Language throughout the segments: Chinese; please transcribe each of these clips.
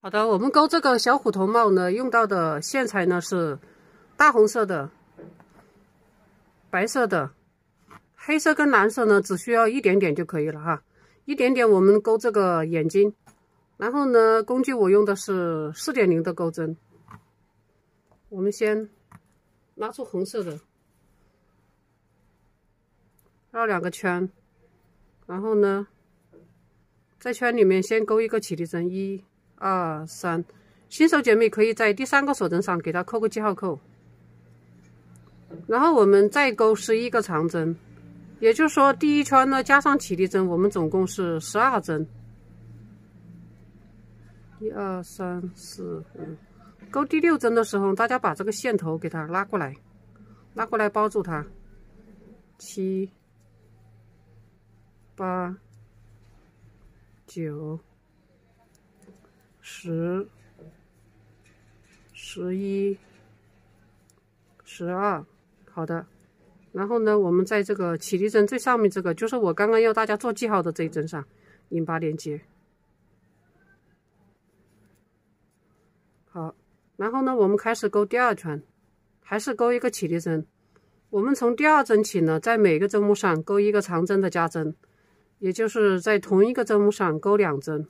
好的，我们钩这个小虎头帽呢，用到的线材呢是大红色的、白色的、黑色跟蓝色呢，只需要一点点就可以了哈，一点点我们钩这个眼睛。然后呢，工具我用的是4.0的钩针。我们先拉出红色的，绕2个圈，然后呢，在圈里面先钩一个起立针，1、2、3。新手姐妹可以在第3个锁针上给它扣个记号扣，然后我们再钩11个长针，也就是说第一圈呢加上起立针，我们总共是12针。1、2、3、4、5。钩第6针的时候，大家把这个线头给它拉过来，包住它。7、8、9、10、11、12，好的。然后呢，我们在这个起立针最上面这个，就是我刚刚要大家做记号的这一针上引拔连接。好，然后呢，我们开始钩第2圈，还是钩一个起立针。我们从第2针起呢，在每个针目上钩一个长针的加针，也就是在同一个针目上钩2针。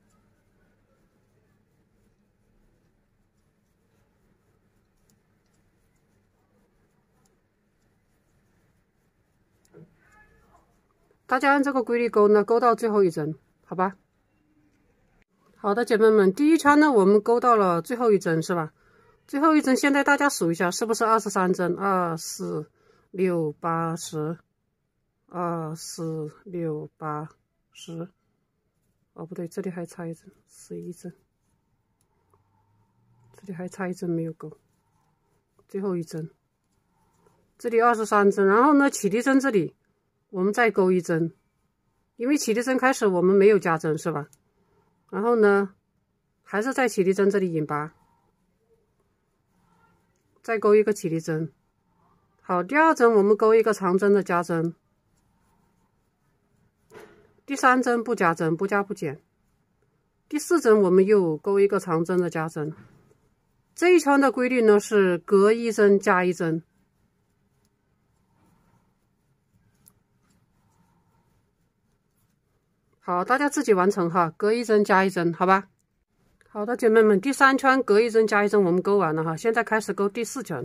大家按这个规律钩呢，钩到最后一针，好吧？好的，姐妹们，第一圈呢，我们钩到了最后一针，是吧？最后一针，现在大家数一下，是不是23针？2、4、6、8、10。2、4、6、8、10。哦，不对，这里还差一针，11针。这里还差一针没有钩，最后一针。这里23针，然后呢，起立针这里我们再钩一针，因为起立针开始我们没有加针，是吧？然后呢，还是在起立针这里引拔，再钩一个起立针。好，第2针我们钩一个长针的加针，第3针不加针，不加不减。第4针我们又钩一个长针的加针。这一圈的规律呢是隔1针加1针。好，大家自己完成哈，隔1针加1针，好吧？好的，姐妹们，第3圈隔1针加1针我们钩完了哈，现在开始钩第4圈。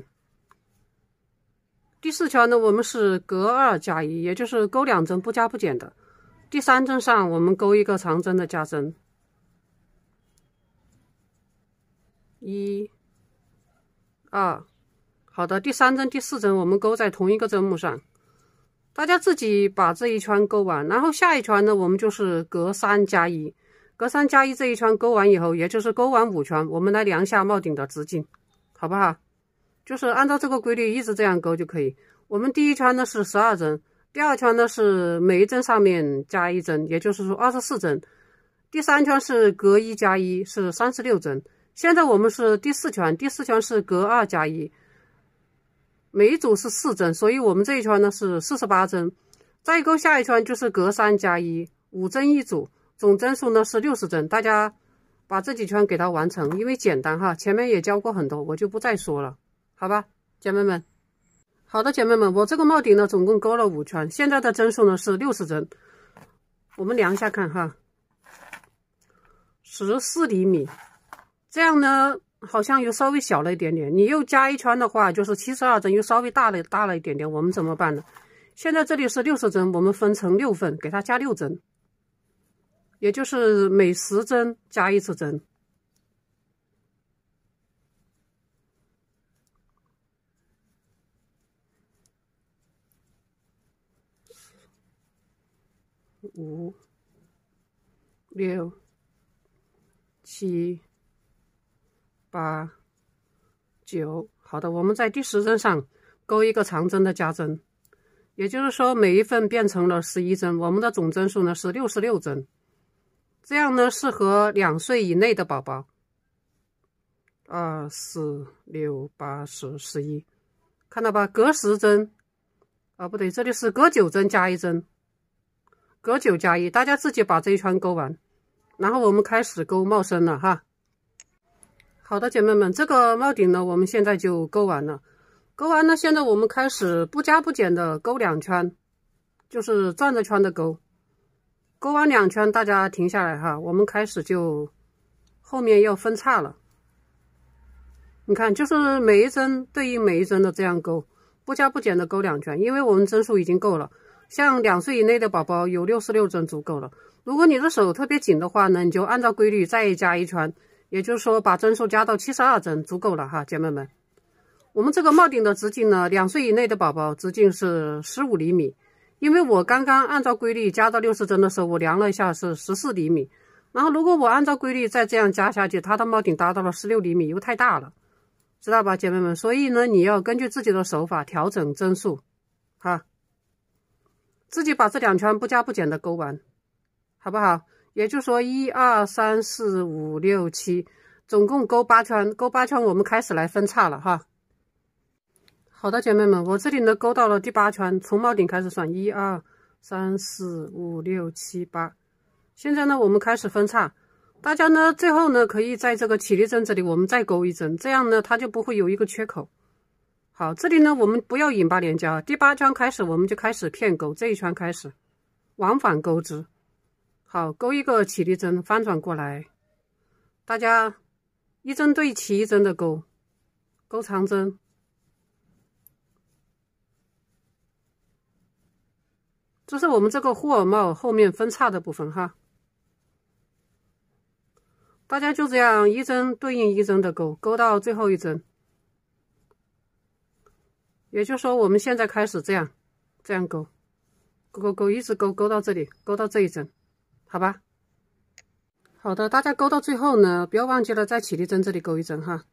第4圈呢，我们是隔2加1，也就是钩2针不加不减的。第3针上我们钩一个长针的加针。1、2，好的，第3针、第4针我们钩在同一个针目上。大家自己把这一圈钩完，然后下一圈呢，我们就是隔3加1，隔3加1这一圈钩完以后，也就是钩完5圈，我们来量一下帽顶的直径，好不好？就是按照这个规律一直这样钩就可以。我们第一圈呢是12针，第2圈呢是每一针上面加1针，也就是说24针。第3圈是隔1加1，是36针。现在我们是第4圈，第4圈是隔2加1。每一组是4针，所以我们这一圈呢是48针。再钩下一圈就是隔3加1，5针一组，总针数呢是60针。大家把这几圈给它完成，因为简单哈，前面也教过很多，我就不再说了，好吧，姐妹们。好的，姐妹们，我这个帽顶呢总共钩了5圈，现在的针数呢是60针。我们量一下看哈，14厘米，这样呢好像又稍微小了一点点，你又加1圈的话，就是72针，又稍微大了一点点，我们怎么办呢？现在这里是60针，我们分成6份，给它加6针，也就是每10针加1次针。5、6、7、8、9，好的，我们在第10针上钩一个长针的加针，也就是说每一份变成了11针，我们的总针数呢是66针。这样呢适合2岁以内的宝宝。2、4、6、8、10、11，看到吧？隔10针，不对，这里是隔9针加1针，隔9加1，大家自己把这一圈钩完，然后我们开始钩帽身了哈。 好的，姐妹们，这个帽顶呢，我们现在就勾完了。勾完了，现在我们开始不加不减的勾2圈，就是转着圈的勾。勾完2圈，大家停下来哈，我们开始就后面要分叉了。你看，就是每一针对应每一针的这样勾，不加不减的勾2圈，因为我们针数已经够了。像2岁以内的宝宝有66针足够了。如果你的手特别紧的话呢，你就按照规律再加1圈。也就是说，把针数加到72针足够了哈，姐妹们。我们这个帽顶的直径呢，2岁以内的宝宝直径是15厘米，因为我刚刚按照规律加到60针的时候，我量了一下是14厘米。然后如果我按照规律再这样加下去，它的帽顶达到了16厘米，又太大了，知道吧，姐妹们？所以呢，你要根据自己的手法调整针数，哈，自己把这2圈不加不减的勾完，好不好？也就是说1、2、3、4、5、6、7，总共勾8圈。勾8圈，我们开始来分叉了哈。好的，姐妹们，我这里呢勾到了第8圈，从帽顶开始算，1、2、3、4、5、6、7、8。现在呢，我们开始分叉。大家呢最后呢可以在这个起立针这里，我们再勾1针，这样呢它就不会有一个缺口。好，这里呢我们不要引8连交，第8圈开始我们就开始片勾，这一圈开始往返勾织。好，勾一个起立针，翻转过来，大家1针对齐1针的勾，勾长针，这是我们这个护耳帽后面分叉的部分哈。大家就这样1针对应1针的勾，勾到最后1针。也就是说，我们现在开始这样勾，勾，一直勾到这里，勾到这一针。好吧，好的，大家勾到最后呢，不要忘记了在起立针这里勾1针哈。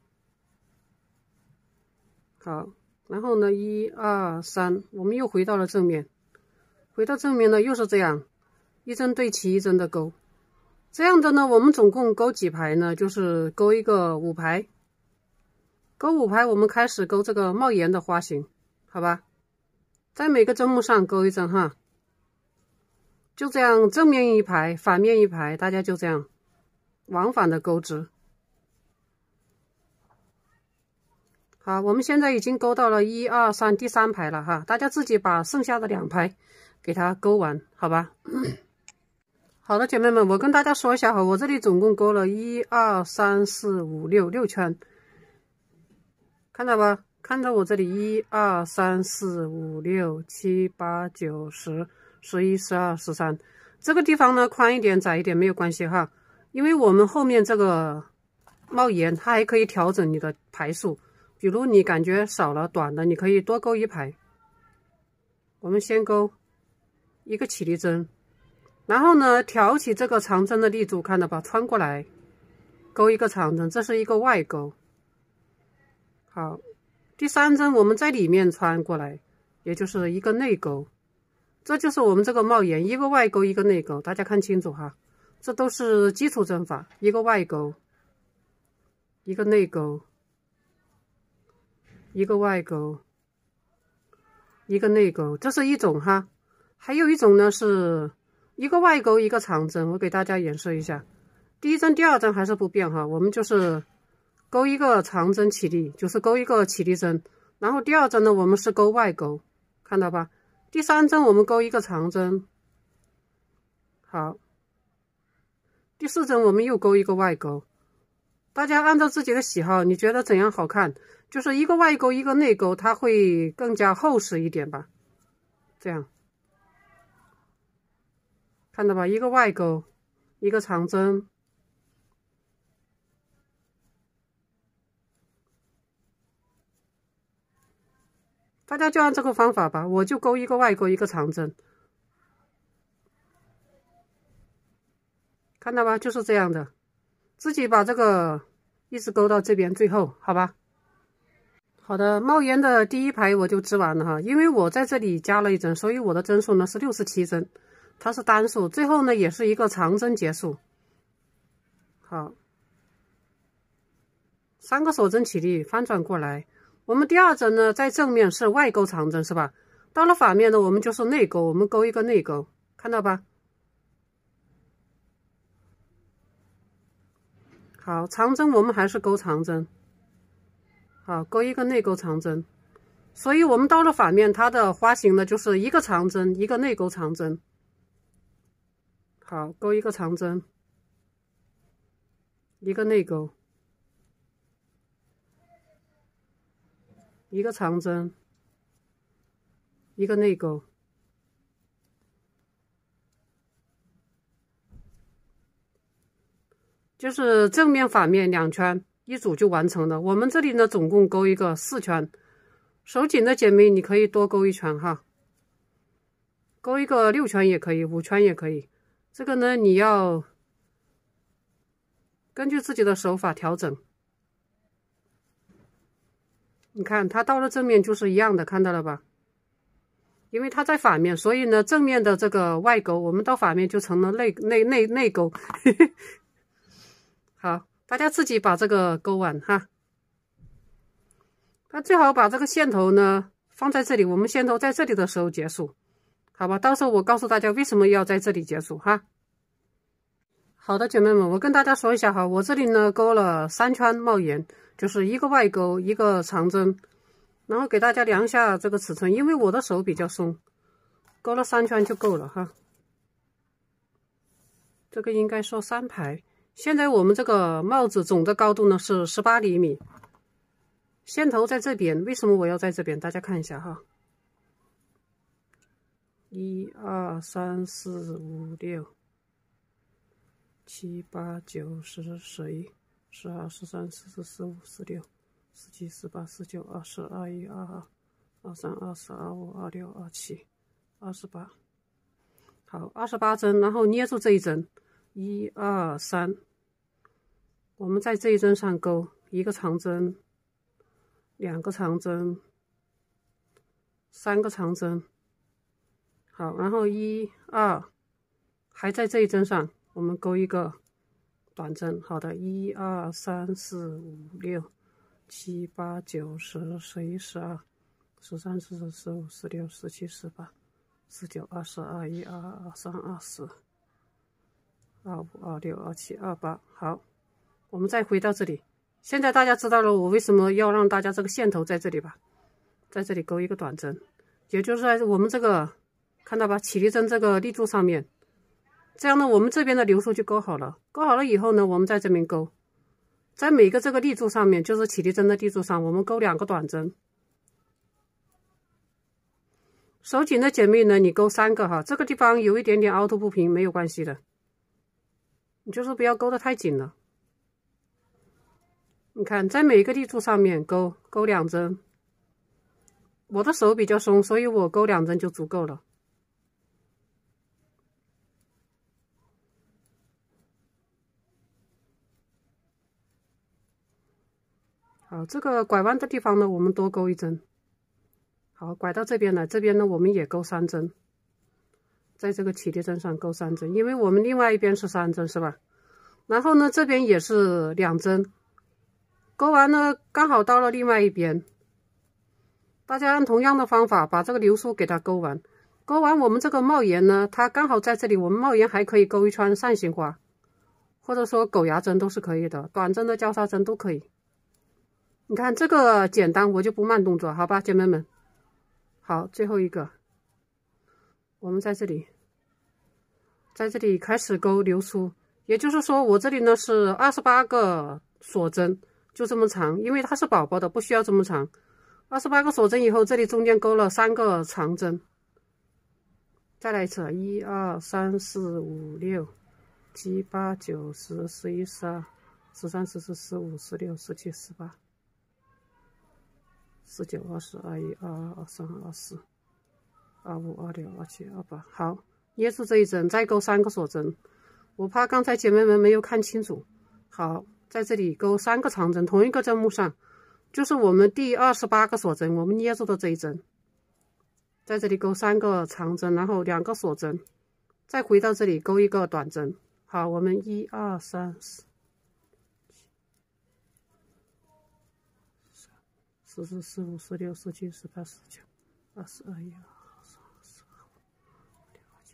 好，然后呢，1、2、3，我们又回到了正面，回到正面呢又是这样，1针对齐1针的勾。这样的呢，我们总共勾几排呢？就是勾一个5排，勾5排，我们开始勾这个帽檐的花型，好吧？在每个针目上勾1针哈。就这样，正面1排，反面1排，大家就这样往返的勾织。好，我们现在已经勾到了1、2、3第3排了哈，大家自己把剩下的2排给它勾完，好吧？好的，姐妹们，我跟大家说一下哈，我这里总共勾了1、2、3、4、5、6圈，看到吧？看到我这里1、2、3、4、5、6、7、8、9、10。11、12、13，这个地方呢宽一点窄一点没有关系哈，因为我们后面这个帽檐它还可以调整你的排数，比如你感觉少了短的，你可以多勾1排。我们先勾一个起立针，然后呢挑起这个长针的力度，看到吧？穿过来勾一个长针，这是一个外勾。好，第3针我们在里面穿过来，也就是一个内勾。这就是我们这个帽檐，一个外勾，一个内勾，大家看清楚哈，这都是基础针法，一个外勾，一个内勾，一个外勾，一个内勾，这是一种哈。还有一种呢，是一个外勾，一个长针，我给大家演示一下。第1针、第2针还是不变哈，我们就是勾一个长针起立，就是勾一个起立针，然后第2针呢，我们是勾外勾，看到吧？第3针我们勾一个长针，好，第4针我们又勾一个外勾，大家按照自己的喜好，你觉得怎样好看？就是一个外勾一个内勾，它会更加厚实一点吧，这样，看到吧？一个外勾，一个长针，大家就按这个方法吧，我就勾一个外勾一个长针，看到吧？就是这样的，自己把这个一直勾到这边最后，好吧？好的，帽檐的第1排我就织完了哈，因为我在这里加了1针，所以我的针数呢是67针，它是单数，最后呢也是一个长针结束。好，3个手针起立，翻转过来。我们第2针呢，在正面是外勾长针是吧？到了反面呢，我们就是内勾，我们勾一个内勾，看到吧？ 好，长针我们还是钩长针。好，钩一个内钩长针。所以我们到了反面，它的花型呢就是一个长针，一个内钩长针。好，钩一个长针，一个内钩，一个长针，一个内钩。就是正面反面2圈一组就完成了。我们这里呢总共钩一个4圈，手紧的姐妹你可以多钩1圈哈，钩一个6圈也可以，5圈也可以。这个呢你要根据自己的手法调整。你看它到了正面就是一样的，看到了吧？因为它在反面，所以呢正面的这个外钩我们到反面就成了内钩。好，大家自己把这个钩完哈。那最好把这个线头呢放在这里，我们线头在这里的时候结束，好吧？到时候我告诉大家为什么要在这里结束哈。好的，姐妹们，我跟大家说一下哈，我这里呢钩了3圈帽檐，就是一个外钩，一个长针，然后给大家量一下这个尺寸，因为我的手比较松，钩了3圈就够了哈。这个应该说3排。现在我们这个帽子总的高度呢是18厘米，线头在这边，为什么我要在这边？大家看一下哈，1、2、3、4、5、6、7、8、9、10、11、12、13、14、15、16、17、18、19、20、21、22、23、24、25、26、27、28。好，28针，然后捏住这一针，1、2、3，我们在这一针上钩一个长针，2个长针，3个长针。好，然后1、2，还在这一针上，我们钩一个短针。好的，1、2、3、4、5、6、7、8、9、10、11、12、13、14、15、16、17、18、19、20、21、22、23、24、25、26、27、28。好，我们再回到这里。现在大家知道了我为什么要让大家这个线头在这里吧，在这里钩一个短针，也就是在我们这个看到吧，起立针这个立柱上面，这样呢我们这边的流苏就钩好了。钩好了以后呢，我们在这边钩，在每个这个立柱上面，就是起立针的立柱上，我们钩2个短针。手紧的姐妹呢，你钩3个哈，这个地方有一点点凹凸不平没有关系的，你就是不要钩得太紧了。你看，在每一个立柱上面钩2针，我的手比较松，所以我钩2针就足够了。好，这个拐弯的地方呢，我们多钩1针。好，拐到这边来，这边呢我们也钩3针，在这个起立针上钩3针，因为我们另外一边是3针，是吧？然后呢，这边也是2针。钩完呢，刚好到了另外一边，大家按同样的方法把这个流苏给它钩完。钩完我们这个帽檐呢，它刚好在这里，我们帽檐还可以钩1圈扇形花，或者说狗牙针都是可以的，短针的交叉针都可以。你看这个简单，我就不慢动作，好吧，姐妹们。好，最后一个，我们在这里开始钩流苏，也就是说我这里呢是28个锁针。就这么长，因为它是宝宝的，不需要这么长。28个锁针以后，这里中间钩了3个长针。再来一次，1、2、3、4、5、6、7、8、9、10、11、12、13、14、15、16、17、18、19、20、21、22、23、24、25、26、27、28。好，捏住这一针，再钩3个锁针。我怕刚才姐妹们没有看清楚。好。在这里钩3个长针，同一个针目上，就是我们第28个锁针，我们捏住的这一针，在这里钩3个长针，然后2个锁针，再回到这里钩一个短针。好，我们1、2、3、4、14、15、16、17、18、19、20、21、22、23、24、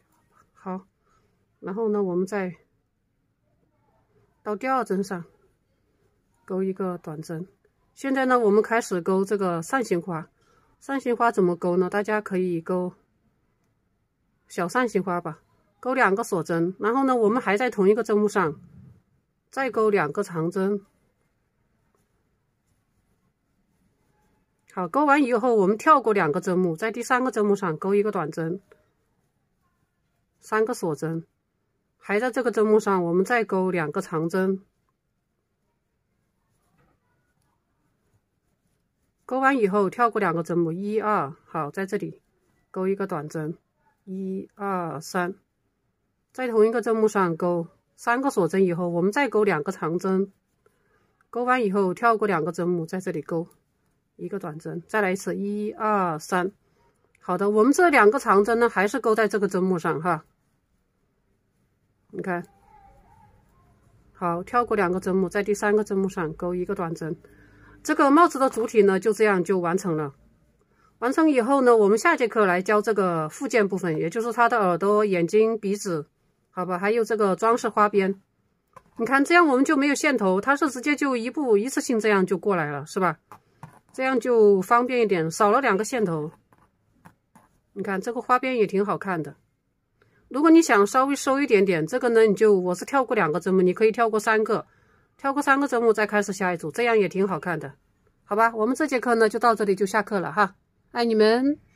好，然后呢，我们再到第2针上。 钩一个短针。现在呢，我们开始钩这个扇形花。扇形花怎么钩呢？大家可以钩小扇形花吧，钩2个锁针，然后呢，我们还在同一个针目上再钩2个长针。好，钩完以后，我们跳过2个针目，在第3个针目上钩一个短针，3个锁针，还在这个针目上，我们再钩2个长针。钩完以后，跳过2个针目，1、2，好，在这里钩一个短针，1、2、3，在同一个针目上钩3个锁针以后，我们再钩2个长针。钩完以后，跳过2个针目，在这里钩一个短针，再来一次，1、2、3。好的，我们这2个长针呢，还是钩在这个针目上哈。你看，好，跳过2个针目，在第3个针目上钩一个短针。这个帽子的主体呢，就这样就完成了。完成以后呢，我们下节课来教这个附件部分，也就是它的耳朵、眼睛、鼻子，好吧，还有这个装饰花边。你看，这样我们就没有线头，它是直接就一次性这样就过来了，是吧？这样就方便一点，少了2个线头。你看这个花边也挺好看的。如果你想稍微收一点点，这个呢，我是跳过2个针目，你可以跳过3个。跳过3个针目再开始下一组，这样也挺好看的，好吧？我们这节课呢就到这里就下课了哈，爱你们。